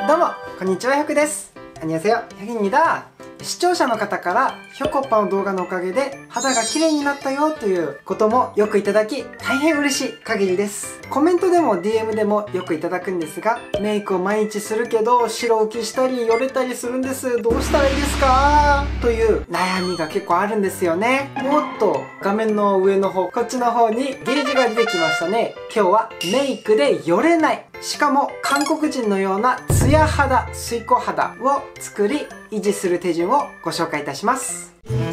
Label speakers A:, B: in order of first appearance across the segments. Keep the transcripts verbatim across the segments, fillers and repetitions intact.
A: どうもこんにちは、ひょくです。こんにちは、ひょきにだ。視聴者の方からひょこっぱの動画のおかげで肌が綺麗になったよということもよくいただき、大変嬉しい限りです。コメントでも ディーエム でもよくいただくんですが、メイクを毎日するけど白浮きしたりよれたりするんです、どうしたらいいですかという悩みが結構あるんですよね。もっと画面の上の方、こっちの方にゲージが出てきましたね。今日はメイクでよれない、しかも韓国人のようなツヤ肌、水光肌を作り維持する手順をご紹介いたします。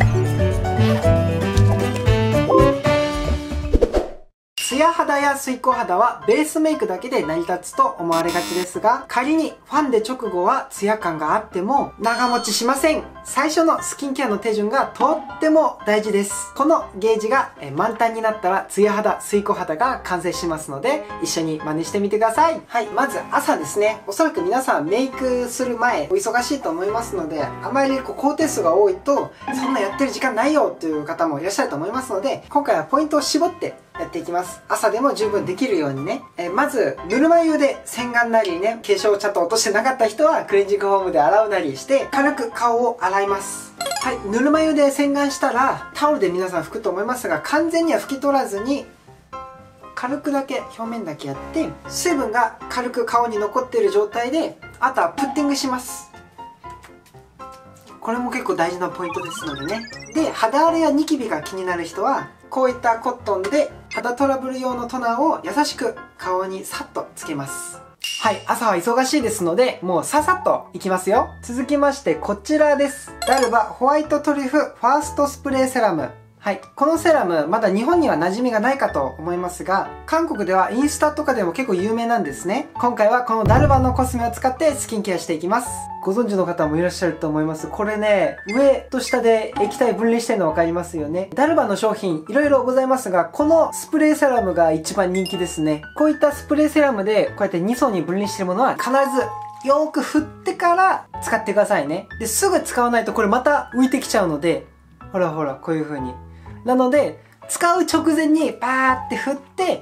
A: ツヤ肌や水光肌はベースメイクだけで成り立つと思われがちですが、仮にファンデ直後はツヤ感があっても長持ちしません。最初のスキンケアの手順がとっても大事です。このゲージが満タンになったらツヤ肌、水光肌が完成しますので、一緒に真似してみてください。はい、まず朝ですね。おそらく皆さんメイクする前お忙しいと思いますので、あまりこう工程数が多いとそんなやってる時間ないよという方もいらっしゃると思いますので、今回はポイントを絞ってやっていきます。朝でも十分できるようにね。えー、まず、ぬるま湯で洗顔なりね、化粧をちゃんと落としてなかった人はクレンジングフォームで洗うなりして、軽く顔を洗います。はい、ぬるま湯で洗顔したら、タオルで皆さん拭くと思いますが、完全には拭き取らずに、軽くだけ、表面だけやって、水分が軽く顔に残っている状態で、あとはプッティングします。これも結構大事なポイントですのでね。で、肌荒れやニキビが気になる人は、こういったコットンで肌トラブル用のトナーを優しく顔にさっとつけます。はい、朝は忙しいですので、もうささっといきますよ。続きましてこちらです。ダルバホワイトトリュフファーストスプレーセラム。はい。このセラム、まだ日本には馴染みがないかと思いますが、韓国ではインスタとかでも結構有名なんですね。今回はこのダルバのコスメを使ってスキンケアしていきます。ご存知の方もいらっしゃると思います。これね、上と下で液体分離してるの分かりますよね。ダルバの商品、いろいろございますが、このスプレーセラムが一番人気ですね。こういったスプレーセラムで、こうやってに層に分離してるものは必ずよーく振ってから使ってくださいね。で、すぐ使わないとこれまた浮いてきちゃうので、ほらほら、こういう風に。なので、使う直前にバーって振って、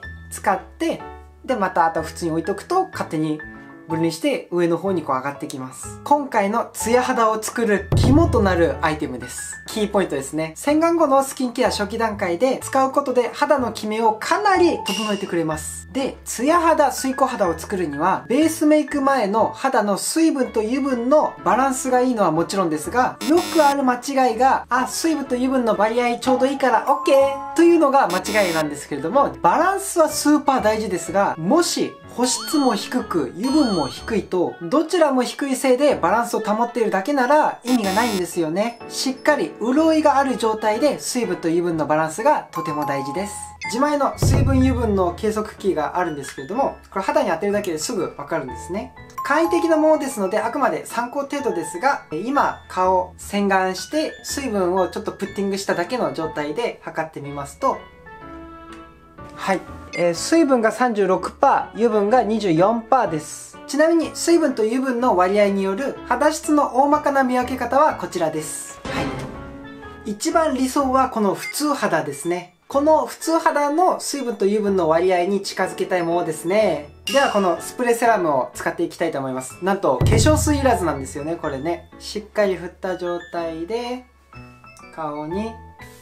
A: 使って、で、またあと普通に置いとくと勝手に分離して上の方にこう上がってきます。今回のツヤ肌を作る肝となるアイテムです。キーポイントですね。洗顔後のスキンケア初期段階で使うことで肌のキメをかなり整えてくれます。で、ツヤ肌、水光肌を作るには、ベースメイク前の肌の水分と油分のバランスがいいのはもちろんですが、よくある間違いが、あ、水分と油分の割合ちょうどいいから OK というのが間違いなんですけれども、バランスはスーパー大事ですが、もし保湿も低く油分も低いと、どちらも低いせいでバランスを保っているだけなら意味がないんですよね。しっかり潤いがある状態で水分と油分のバランスがとても大事です。自前の水分油分の計測器があるんですけれども、これ肌に当てるだけですぐわかるんですね。簡易的なものですので、あくまで参考程度ですが、今顔洗顔して水分をちょっとプッティングしただけの状態で測ってみますと、はい、えー、水分が さんじゅうろくパーセント、油分が にじゅうよんパーセント です。ちなみに水分と油分の割合による肌質の大まかな見分け方はこちらです。はい、一番理想はこの普通肌ですね。この普通肌の水分と油分の割合に近づけたいものですね。ではこのスプレーセラムを使っていきたいと思います。なんと化粧水いらずなんですよね、これね。しっかり振った状態で顔に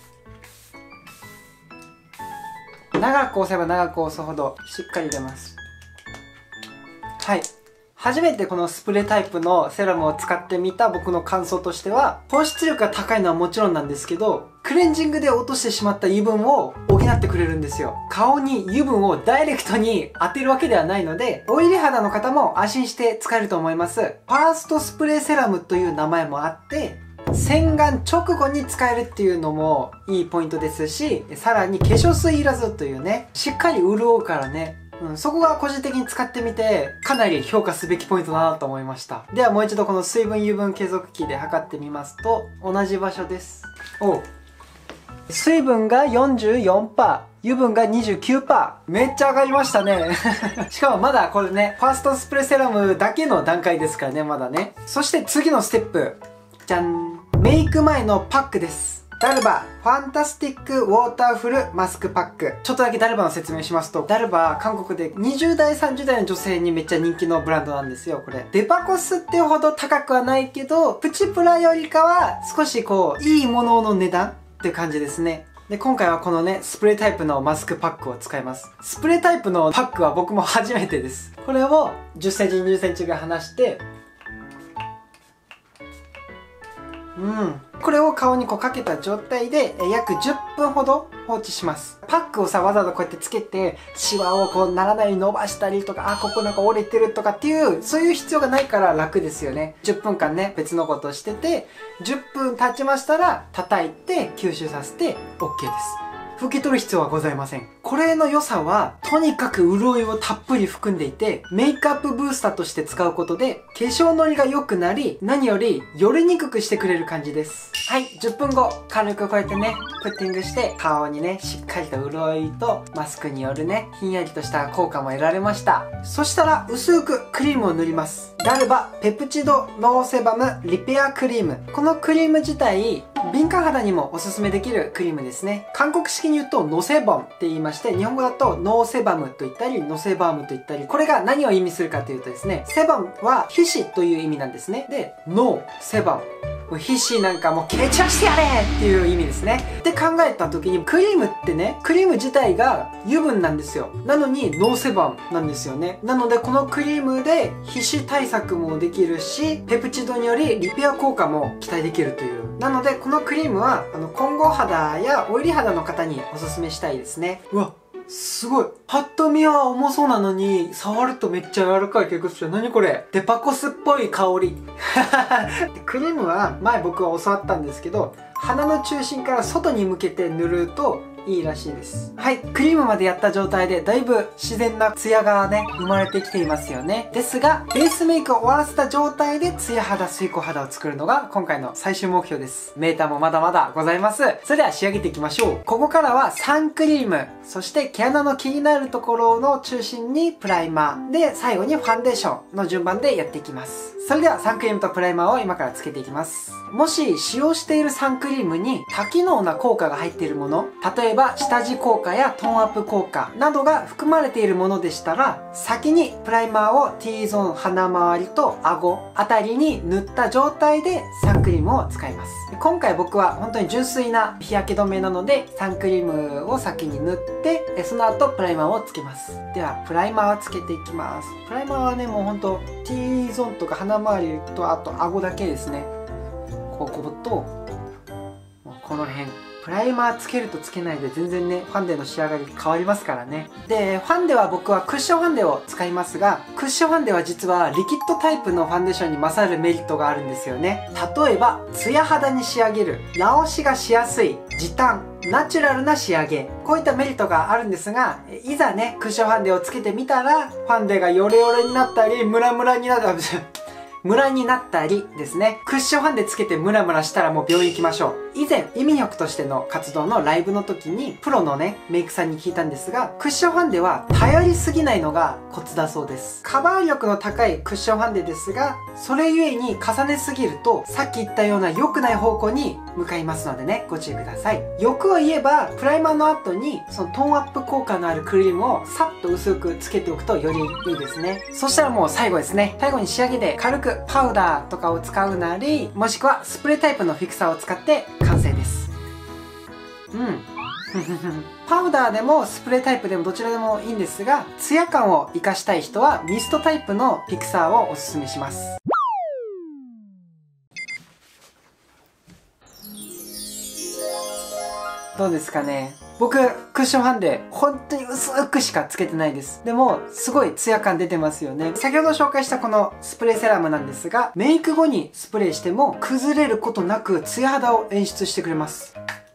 A: 長く押せば長く押すほどしっかり出ます。はい。初めてこのスプレータイプのセラムを使ってみた僕の感想としては、保湿力が高いのはもちろんなんですけど、クレンジングで落としてしまった油分を補ってくれるんですよ。顔に油分をダイレクトに当てるわけではないので、オイリー肌の方も安心して使えると思います。ファーストスプレーセラムという名前もあって、洗顔直後に使えるっていうのもいいポイントですし、さらに化粧水いらずというね、しっかり潤うからね、うん、そこが個人的に使ってみてかなり評価すべきポイントだなと思いました。ではもう一度この水分油分計測器で測ってみますと、同じ場所です。お水分が よんじゅうよんパーセント、油分が にじゅうきゅうパーセント。めっちゃ上がりましたね。しかもまだこれね、ファーストスプレーセラムだけの段階ですからね、まだね。そして次のステップ。じゃん。メイク前のパックです。 ダルバファンタスティックウォーターフルマスクパック。ちょっとだけダルバの説明しますと、ダルバ韓国でにじゅう代さんじゅう代の女性にめっちゃ人気のブランドなんですよ。これデパコスってほど高くはないけど、プチプラよりかは少しこういいものの値段っていう感じですね。で、今回はこのね、スプレータイプのマスクパックを使います。スプレータイプのパックは僕も初めてです。これをじゅっセンチ、にじゅっセンチぐらい離して、うん。これを顔にこうかけた状態で約じゅっぷんほど放置します。パックをさ、わざわざこうやってつけて、シワをこうならないように伸ばしたりとか、あ、ここなんか折れてるとかっていう、そういう必要がないから楽ですよね。じゅっぷんかんね、別のことをしてて、じゅっぷん経ちましたら、叩いて吸収させて OK です。拭き取る必要はございません。これの良さは、とにかく潤いをたっぷり含んでいて、メイクアップブースターとして使うことで、化粧のりが良くなり、何よりよれにくくしてくれる感じです。はい、じゅっぷんご、軽くこうやってね、プッティングして、顔にね、しっかりと潤いと、マスクによるね、ひんやりとした効果も得られました。そしたら、薄くクリームを塗ります。ダルバペプチドノーセバムリペアクリーム。このクリーム自体、敏感肌にもおすすめできるクリームですね。韓国式に言うとノセバムって言いまして、日本語だとノーセバムと言ったり、ノセバームと言ったり、これが何を意味するかというとですね、セバムは皮脂という意味なんですね。で、ノーセバム。皮脂なんかもうケチャしてやれっていう意味ですね。って考えた時に、クリームってね、クリーム自体が油分なんですよ。なのにノーセバムなんですよね。なのでこのクリームで皮脂対策もできるし、ペプチドによりリペア効果も期待できるという。なのでこのクリームはあの混合肌やオイリー肌の方におすすめしたいですね。うわ、すごい。パッと見は重そうなのに、触るとめっちゃ柔らかい結構する。何これ？デパコスっぽい香り。クリームは前僕は教わったんですけど、鼻の中心から外に向けて塗るといいらしいです。はい、クリームまでやった状態でだいぶ自然なツヤがね、生まれてきていますよね。ですが、ベースメイクを終わらせた状態でツヤ肌、水光肌を作るのが今回の最終目標です。メーターもまだまだございます。それでは仕上げていきましょう。ここからはサンクリーム、そして毛穴の気になるところの中心にプライマー、で、最後にファンデーションの順番でやっていきます。それではサンクリームとプライマーを今からつけていきます。もし使用しているサンクリームに多機能な効果が入っているもの、例えば下地効果やトーンアップ効果などが含まれているものでしたら、先にプライマーを T ゾーン、鼻周りと顎あたりに塗った状態でサンクリームを使います。今回僕は本当に純粋な日焼け止めなので、サンクリームを先に塗って、その後プライマーをつけます。ではプライマーをつけていきます。プライマーはね、もう本当 T ゾーンとか鼻周りとあと顎だけですね。ここともうこの辺、プライマーつけるとつけないで全然ね、ファンデの仕上がり変わりますからね。で、ファンデは僕はクッションファンデを使いますが、クッションファンデは実はリキッドタイプのファンデーションに勝るメリットがあるんですよね。例えば、ツヤ肌に仕上げる、直しがしやすい、時短、ナチュラルな仕上げ、こういったメリットがあるんですが、いざね、クッションファンデをつけてみたら、ファンデがヨレヨレになったり、ムラムラになったり、ムラになったりですね。クッションファンデつけてムラムラしたらもう病院行きましょう。以前、イミニョクとしての活動のライブの時に、プロのね、メイクさんに聞いたんですが、クッションファンデは頼りすぎないのがコツだそうです。カバー力の高いクッションファンデですが、それゆえに重ねすぎると、さっき言ったような良くない方向に向かいますのでね、ご注意ください。欲を言えば、プライマーの後に、そのトーンアップ効果のあるクリームをさっと薄くつけておくとよりいいですね。そしたらもう最後ですね。最後に仕上げで軽くパウダーとかを使うなり、もしくはスプレータイプのフィクサーを使って完成です。うん。パウダーでもスプレータイプでもどちらでもいいんですが、ツヤ感を活かしたい人はミストタイプのフィクサーをおすすめします。どうですかね。僕、クッションファンデ、本当に薄くしかつけてないです。でも、すごいツヤ感出てますよね。先ほど紹介したこのスプレーセラムなんですが、メイク後にスプレーしても崩れることなくツヤ肌を演出してくれます。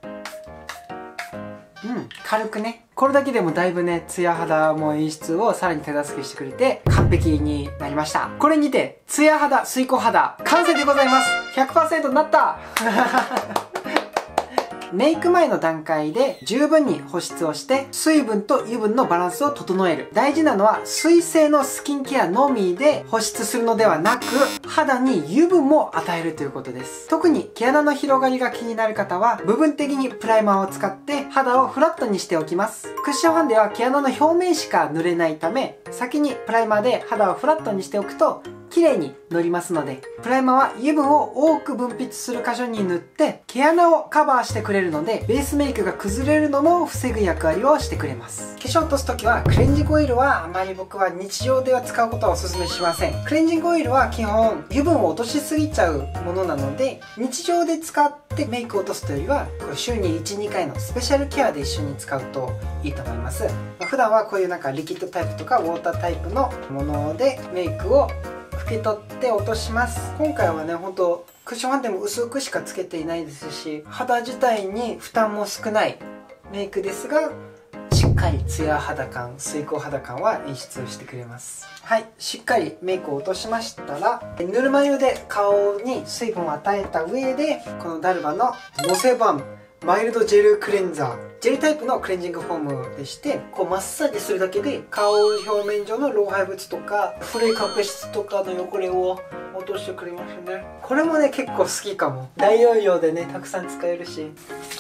A: うん、軽くね。これだけでもだいぶね、ツヤ肌も演出をさらに手助けしてくれて、完璧になりました。これにて、ツヤ肌、水光肌、完成でございます。ひゃくパーセント になったメイク前の段階で十分に保湿をして水分と油分のバランスを整える。大事なのは水性のスキンケアのみで保湿するのではなく、肌に油分も与えるということです。特に毛穴の広がりが気になる方は部分的にプライマーを使って肌をフラットにしておきます。クッションファンデは毛穴の表面しか塗れないため、先にプライマーで肌をフラットにしておくと綺麗に乗りますので、プライマーは油分を多く分泌する箇所に塗って毛穴をカバーしてくれるので、ベースメイクが崩れるのも防ぐ役割をしてくれます。化粧を落とす時はクレンジングオイルはあまり僕は日常では使うことはお勧めしません。クレンジングオイルは基本油分を落としすぎちゃうものなので、日常で使ってメイクを落とすというよりはこれ週にいち、にかいのスペシャルケアで一緒に使うといいと思います。まあ、普段はこういうなんかリキッドタイプとかウォータータイプのものでメイクを拭き取って落とします。今回はね、ほんとクッションファンデも薄くしかつけていないですし、肌自体に負担も少ないメイクですが、しっかりツヤ肌感、水光肌感は演出してくれます。はい、しっかりメイクを落としましたら、ぬるま湯で顔に水分を与えた上で、このダルバののせバームマイルドジェルクレンザー、ジェルタイプのクレンジングフォームでして、こうマッサージするだけで顔表面上の老廃物とか古い角質とかの汚れを落としてくれますね。これもね、結構好きかも。大容量でね、たくさん使えるし。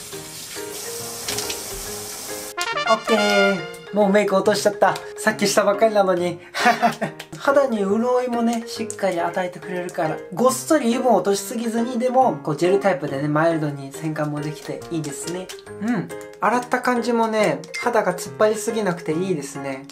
A: オッケー、もうメイク落としちゃった。さっきしたばっかりなのに肌に潤いもね、しっかり与えてくれるから、ごっそり油分を落としすぎずに、でもこうジェルタイプでね、マイルドに洗顔もできていいですね。うん、洗った感じもね、肌が突っ張りすぎなくていいですね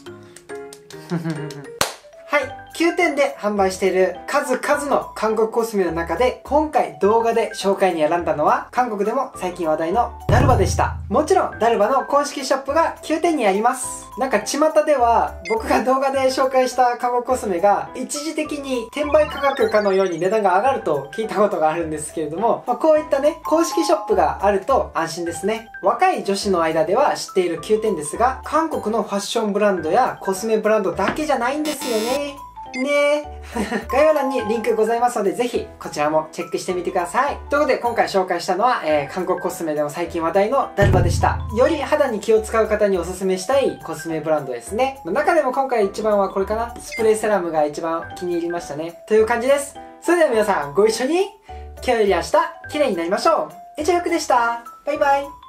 A: はい、きゅうてんで販売している数々の韓国コスメの中で、今回動画で紹介に選んだのは、韓国でも最近話題のダルバでした。もちろんダルバの公式ショップがきゅうてんにあります。なんか巷では僕が動画で紹介した韓国コスメが一時的に転売価格かのように値段が上がると聞いたことがあるんですけれども、まあ、こういったね、公式ショップがあると安心ですね。若い女子の間では知っているきゅうてんですが、韓国のファッションブランドやコスメブランドだけじゃないんですよね。ねえ概要欄にリンクございますので、ぜひこちらもチェックしてみてください。ということで今回紹介したのは、えー、韓国コスメでも最近話題のダルバでした。より肌に気を使う方におすすめしたいコスメブランドですね。中でも今回一番はこれかな。スプレーセラムが一番気に入りましたね。という感じです。それでは皆さんご一緒に今日より明日綺麗になりましょう。エチャヨクでした。バイバイ。